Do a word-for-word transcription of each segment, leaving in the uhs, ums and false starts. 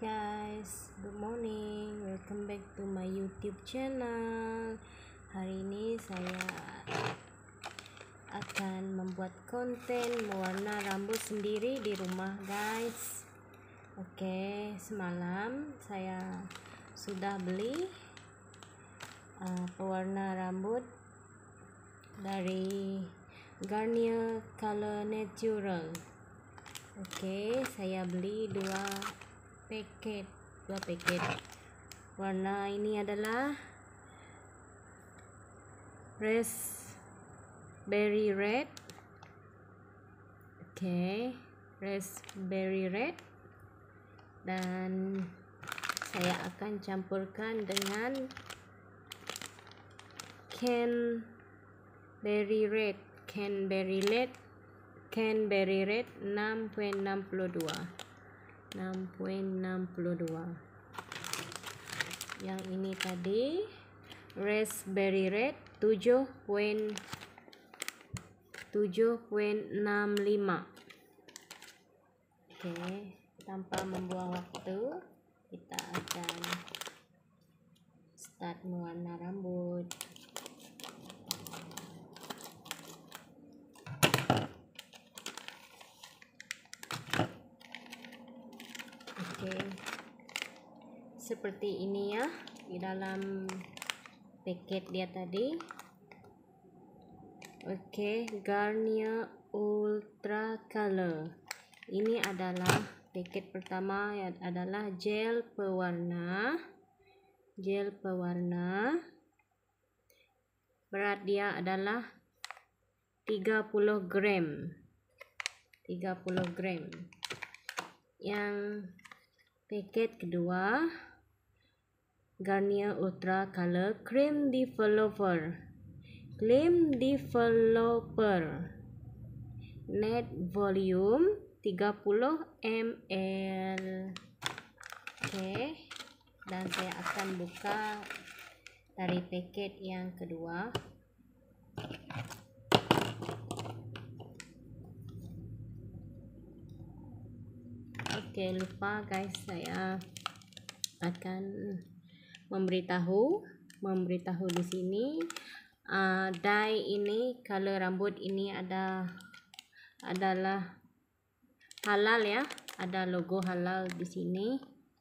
guys, good morning, welcome back to my YouTube channel. Hari ini saya akan membuat konten mewarna rambut sendiri di rumah guys. Oke, semalam saya sudah beli uh, pewarna rambut dari Garnier Color Natural. Oke, saya beli dua paket dua paket warna. Ini adalah raspberry red. Oke, raspberry red, dan saya akan campurkan dengan canberry red canberry red canberry red enam koma enam dua enam koma enam dua. Yang ini tadi raspberry red tujuh koma enam lima. Oke, tanpa membuang waktu, kita akan start mewarna rambut. Oke, seperti ini ya di dalam paket dia tadi. Oke, Garnier Ultra Color. Ini adalah paket pertama, ya, adalah gel pewarna. Gel pewarna. Berat dia adalah tiga puluh gram. tiga puluh gram. Yang paket kedua, Garnier Ultra Color Cream Developer. Cream Developer. Net volume tiga puluh mililiter. Oke, dan saya akan buka dari paket yang kedua. Oke, lupa guys, saya akan memberitahu memberitahu di sini uh, dye ini, color rambut ini ada adalah halal ya, ada logo halal di sini.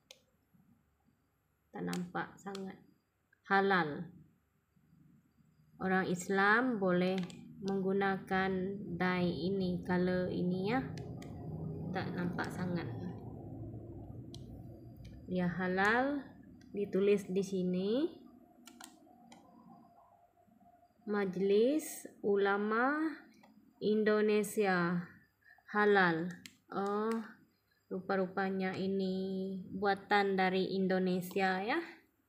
Tak nampak sangat halal. Orang Islam boleh menggunakan dye ini, color ini ya. Tak nampak sangat. Dia halal, ditulis di sini Majelis Ulama Indonesia halal. Oh, rupa-rupanya ini buatan dari Indonesia ya.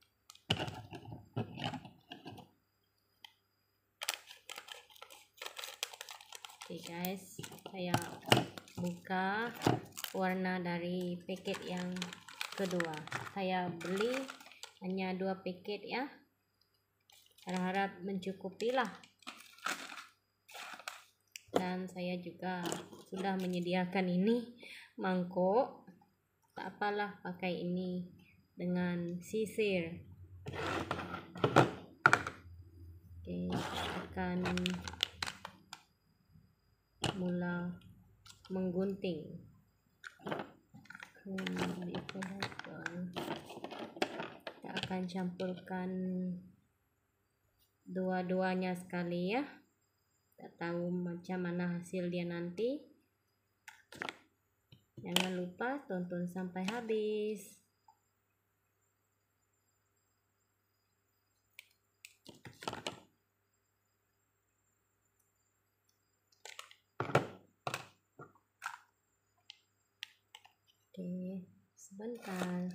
Oke guys, saya buka warna dari paket yang kedua. Saya beli hanya dua paket ya, harap-harap mencukupi lah. Dan saya juga sudah menyediakan ini mangkok, tak apalah pakai ini dengan sisir. Oke, akan mula menggunting. Kita akan campurkan dua-duanya sekali ya. Tak tahu macam mana hasil dia nanti. Jangan lupa tonton sampai habis. Oke, sebentar.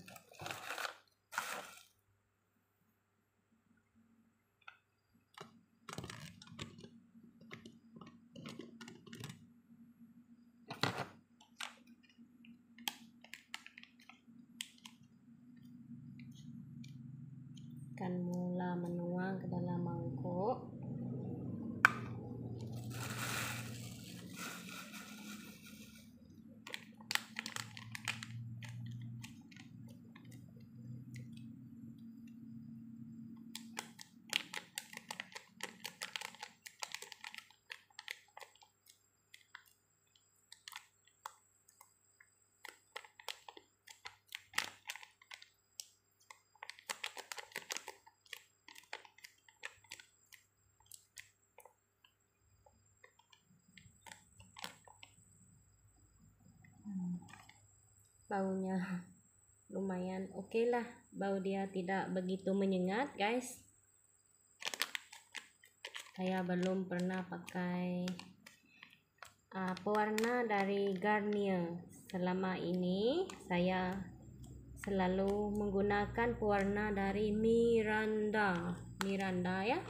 Akan mula menuang ke dalam mangkok. baunya lumayan oke okay lah, bau dia tidak begitu menyengat guys. Saya belum pernah pakai uh, pewarna dari Garnier. Selama ini saya selalu menggunakan pewarna dari Miranda Miranda ya.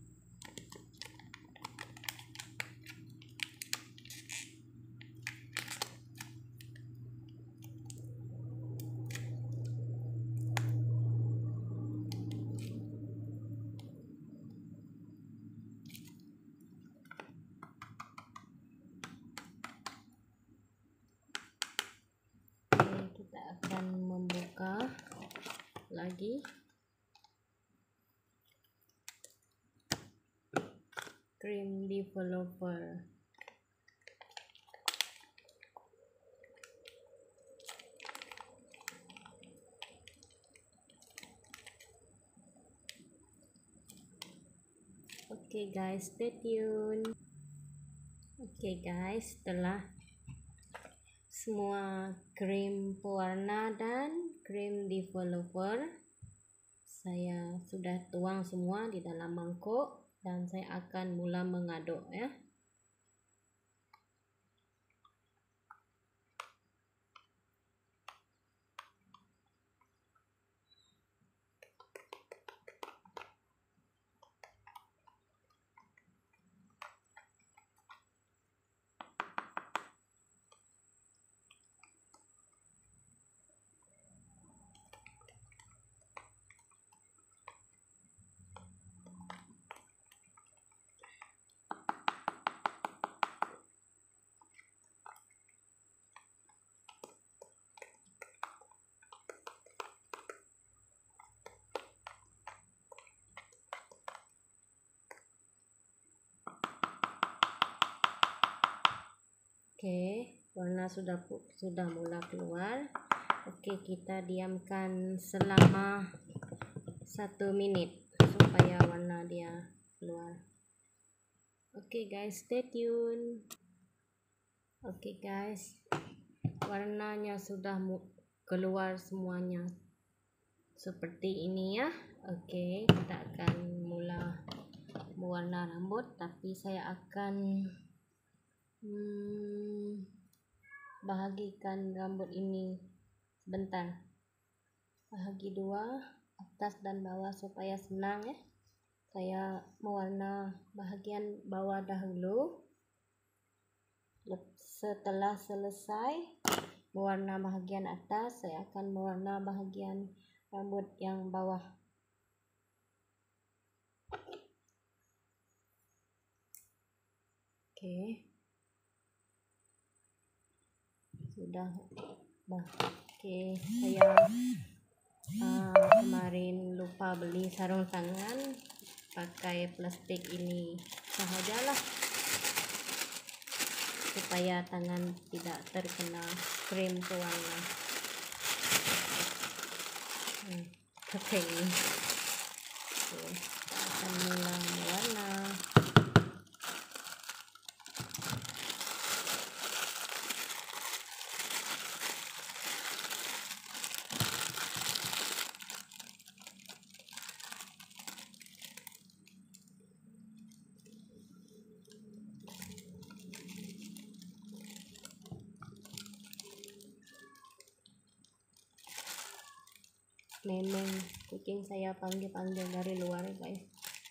Kita akan membuka lagi cream developer. Oke okay guys, stay tune. Oke okay guys, setelah semua krim pewarna dan krim developer saya sudah tuang semua di dalam mangkuk dan saya akan mula mengaduk ya. Oke, warna sudah sudah mulai keluar. Oke, kita diamkan selama satu menit supaya warna dia keluar. Oke guys, stay tune. Oke guys, warnanya sudah keluar semuanya seperti ini ya. Oke, kita akan mulai mewarna rambut, tapi saya akan Hmm, bahagikan rambut ini sebentar, bahagi dua, atas dan bawah supaya senang ya. Saya mewarna bahagian bawah dahulu, setelah selesai mewarna bahagian atas saya akan mewarna bahagian rambut yang bawah. Oke okay. Sudah bah oke okay. Saya uh, kemarin lupa beli sarung tangan, pakai plastik ini sahajalah supaya tangan tidak terkena krim pewarna. hmm, oke okay. Okay. Kita akan mulai mewarna. Memang kucing saya panggil-panggil dari luar guys.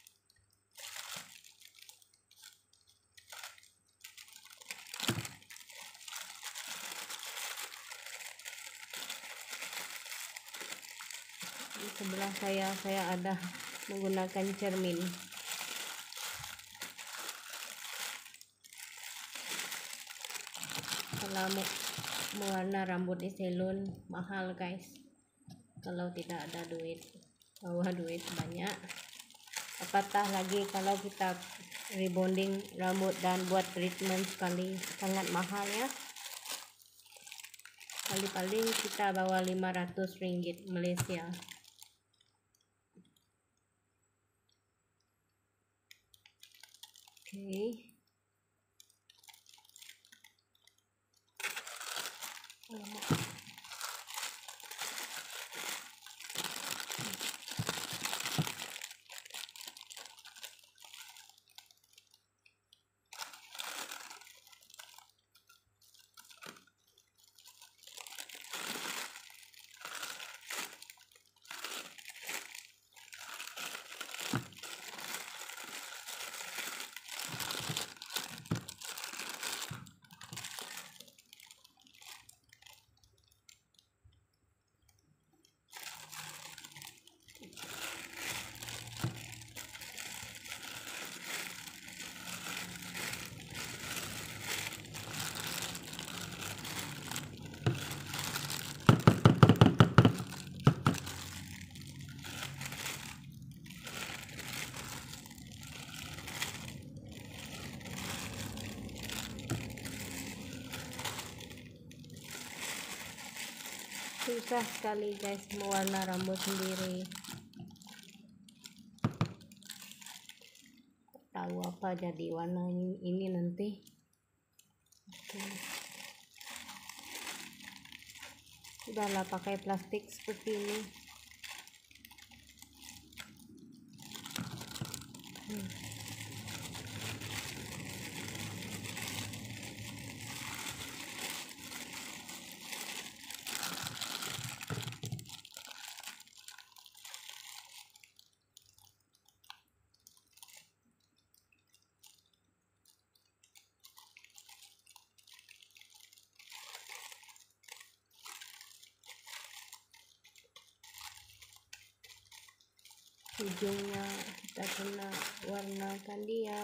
Di sebelah saya saya ada menggunakan cermin. Kalau mau mewarna rambut di salon mahal guys. Kalau tidak ada duit, bawa duit banyak. Apatah lagi kalau kita rebonding rambut dan buat treatment sekali, sangat mahal ya. Paling-paling kita bawa lima ratus ringgit Malaysia. Oke okay. susah sekali guys mewarna rambut sendiri. Tahu apa jadi warna ini, ini nanti. Oke. Sudahlah pakai plastik seperti ini. Hmm. Ujungnya kita kena warnakan dia.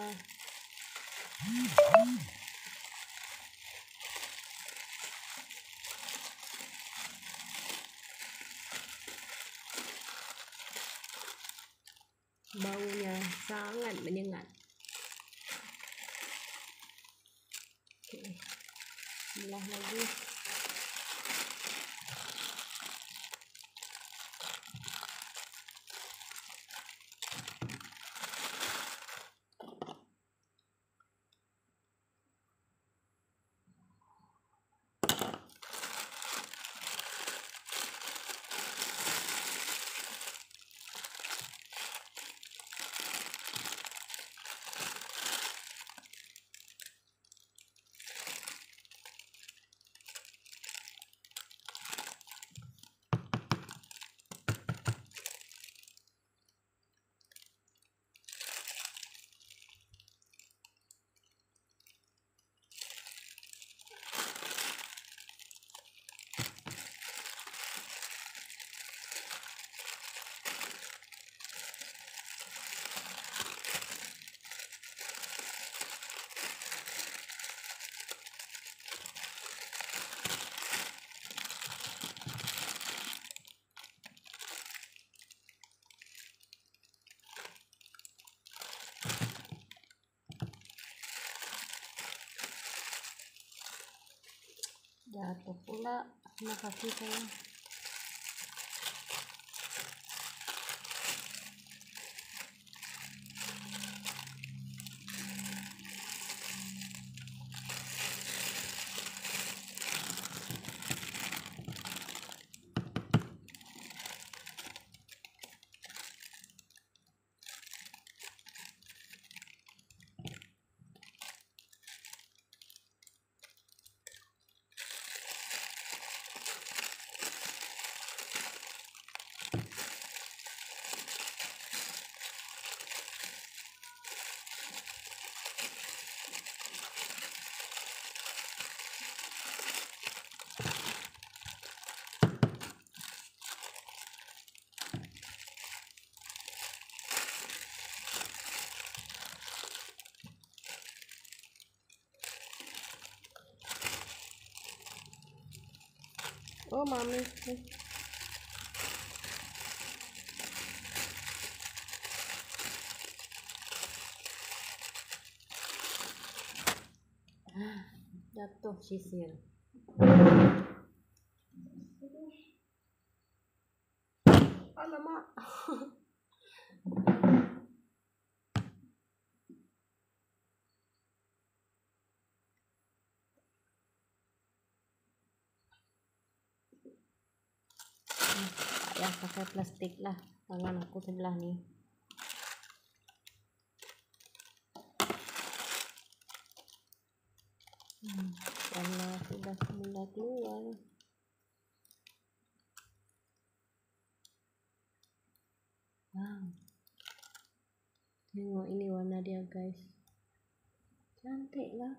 Baunya sangat menyengat. Oke, belah lagi. Jatuh pula sama kaki saya. Oh mami, jatuh sisir. Alamak. Ya pakai plastik lah, tangan aku sebelah nih. Hmm, karena sudah mulai keluar. Wow, tengok ini warna dia guys, cantik lah.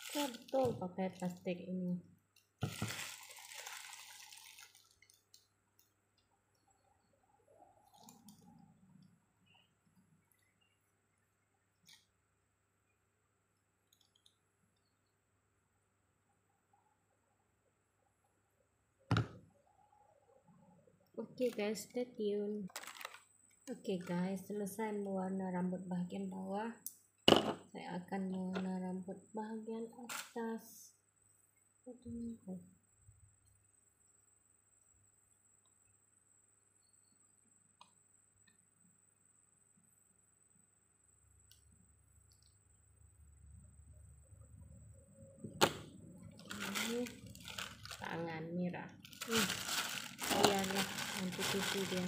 Ya betul, pakai plastik ini. Oke okay guys, stay tune. Oke okay guys, selesai mewarna rambut bagian bawah. Saya akan mewarna rambut bagian atas. Aduh. Ini tangan merah. Hmm. Biarlah nanti tisu dia.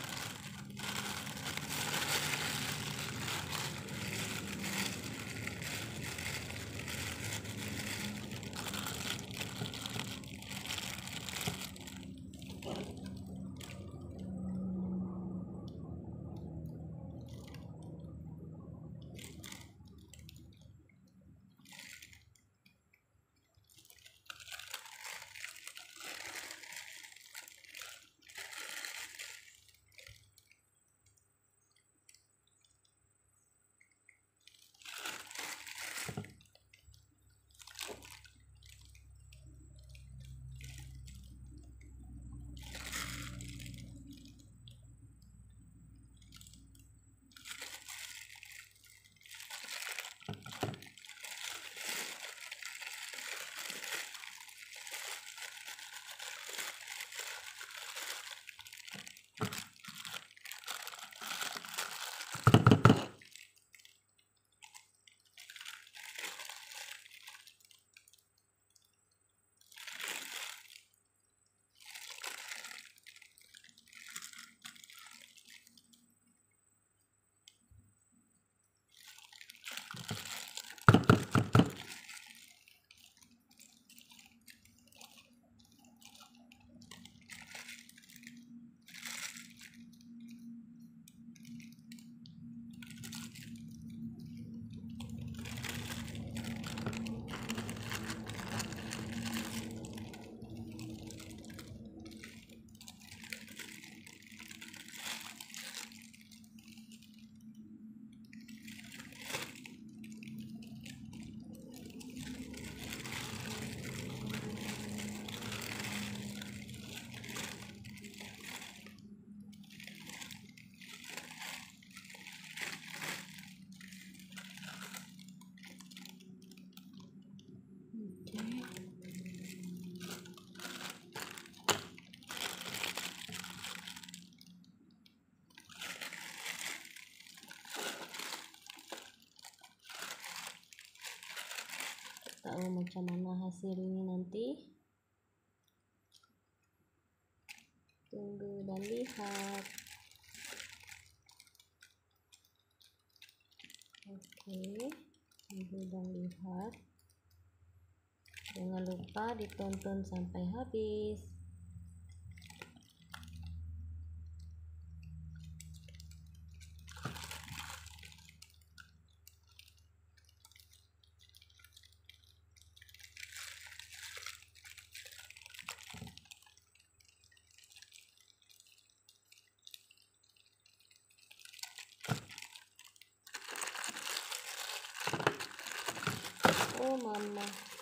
Tahu macam mana hasilnya nanti, tunggu dan lihat. Oke, tunggu dan lihat. Jangan lupa ditonton sampai habis. Oh mama,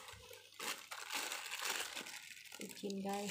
licin guys.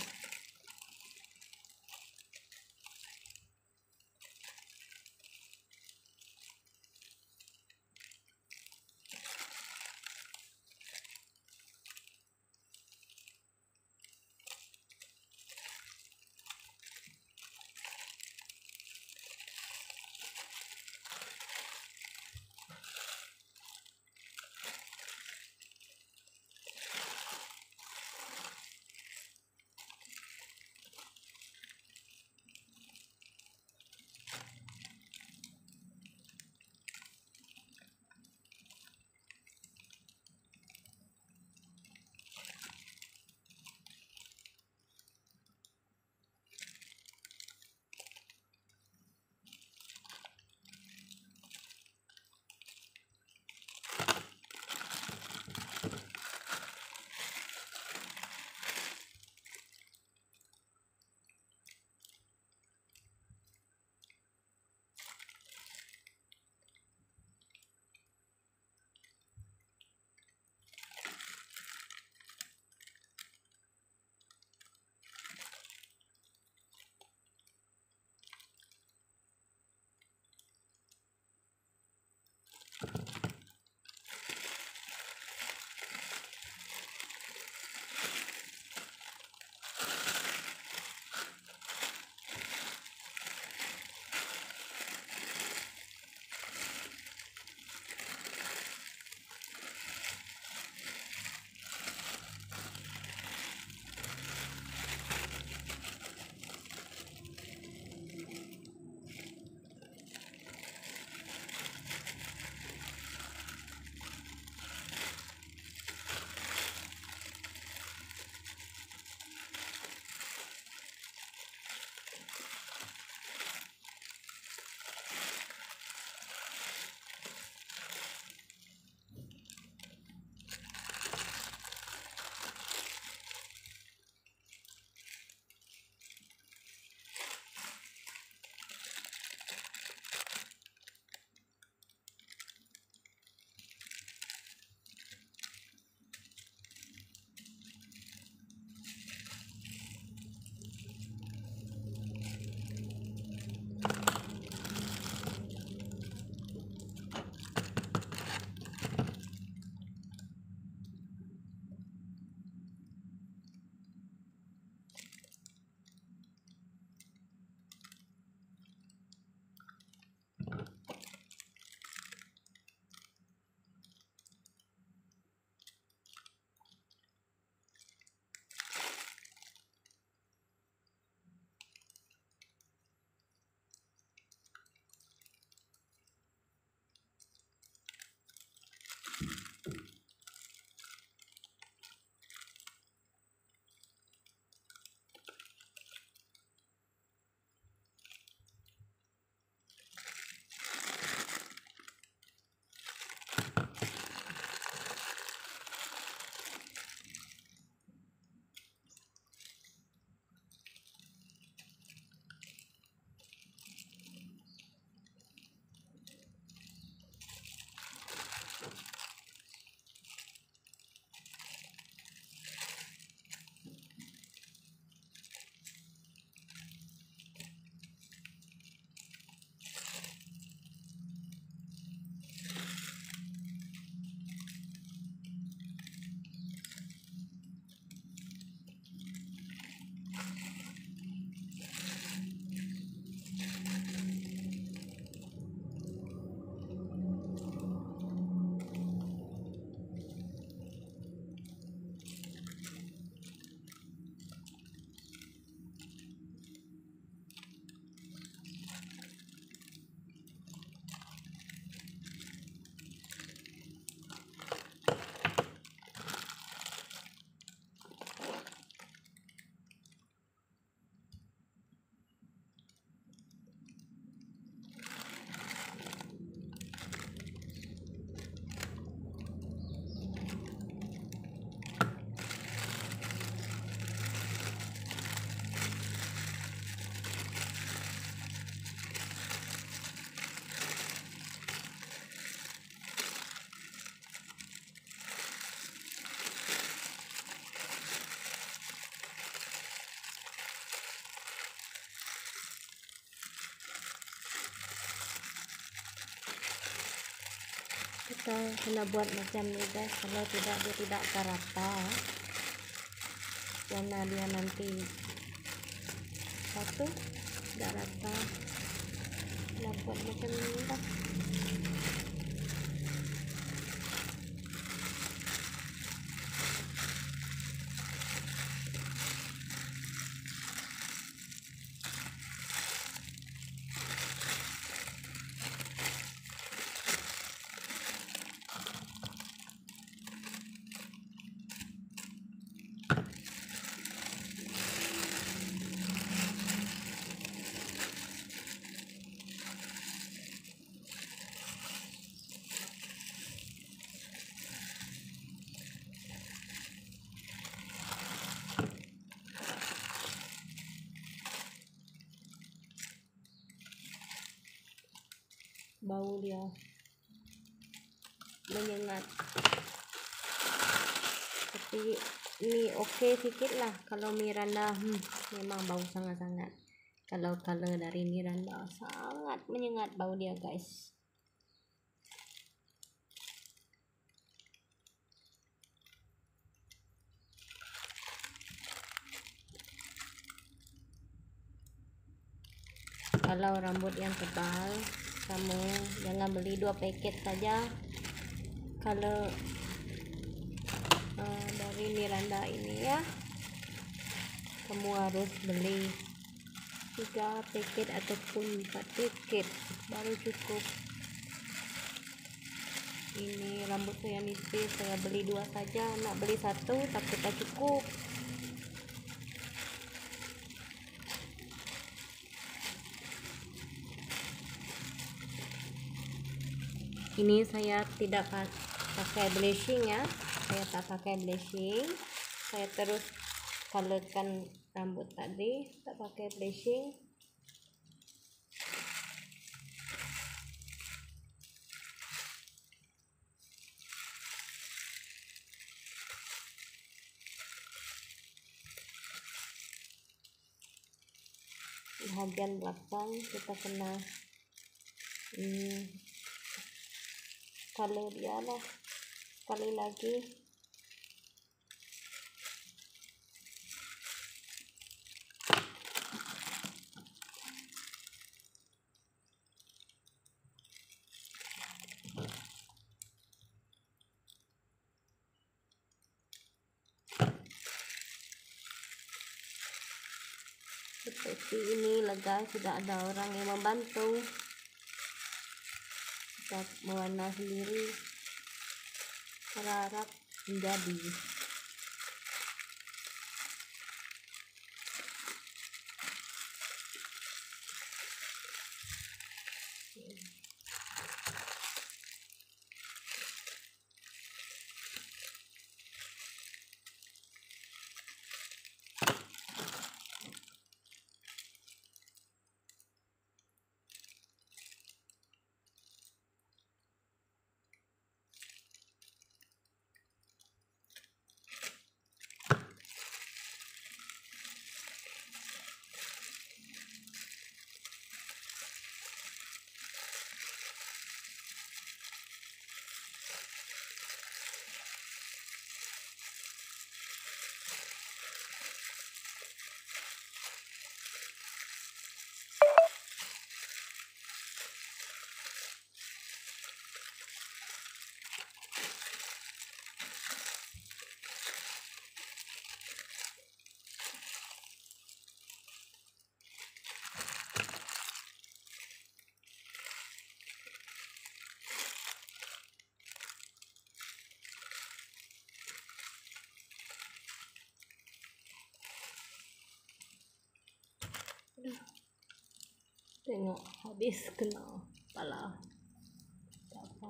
kita kena buat macam ni guys, kalau tidak dia tidak akan rata warna dia nanti satu tidak rata. Kita buat macam ni lah. Bau dia menyengat, tapi ini oke okay sedikit lah. Kalau Miranda hmm, memang bau sangat-sangat. Kalau color dari Miranda sangat menyengat bau dia guys. Kalau rambut yang tebal, kamu jangan beli dua paket saja. Kalau uh, dari Miranda ini ya, kamu harus beli tiga paket ataupun empat paket baru cukup. Ini rambut saya nipis, saya beli dua saja. Nak beli satu tapi tak cukup. Ini saya tidak pakai blushing ya, saya tak pakai blushing, saya terus colorkan rambut tadi, tak pakai blushing. Bagian belakang kita kena hmm, color dia lah sekali lagi. Seperti ini lega, tidak ada orang yang membantu, kita mewarna sendiri, harap menjadi. Tengok habis kena kepala. Tak apa.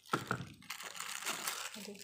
Aduh.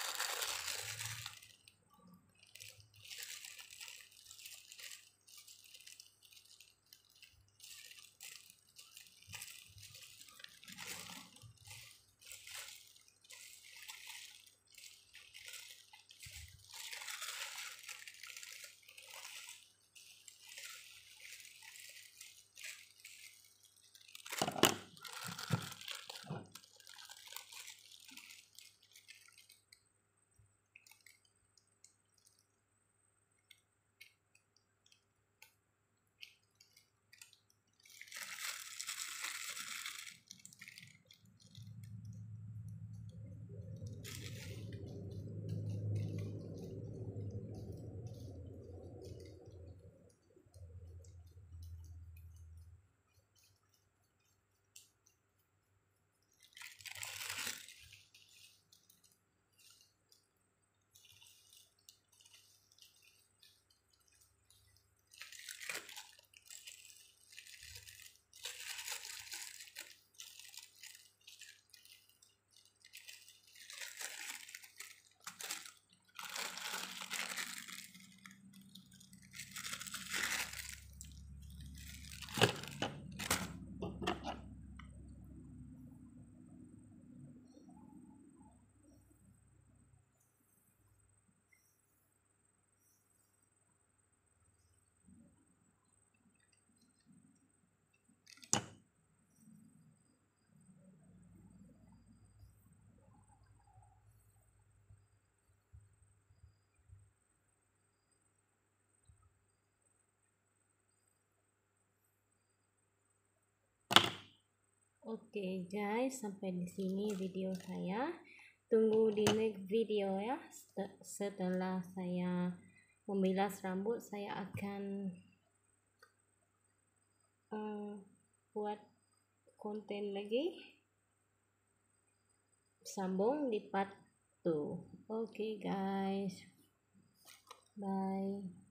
Oke guys, sampai di sini video saya. Tunggu di next video ya. Setelah saya membilas rambut, saya akan um, buat konten lagi. Sambung di part dua. Oke guys, bye.